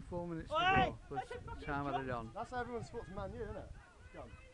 4 minutes to go, but time had it on. That's how everyone supports Man U, isn't it? Go on.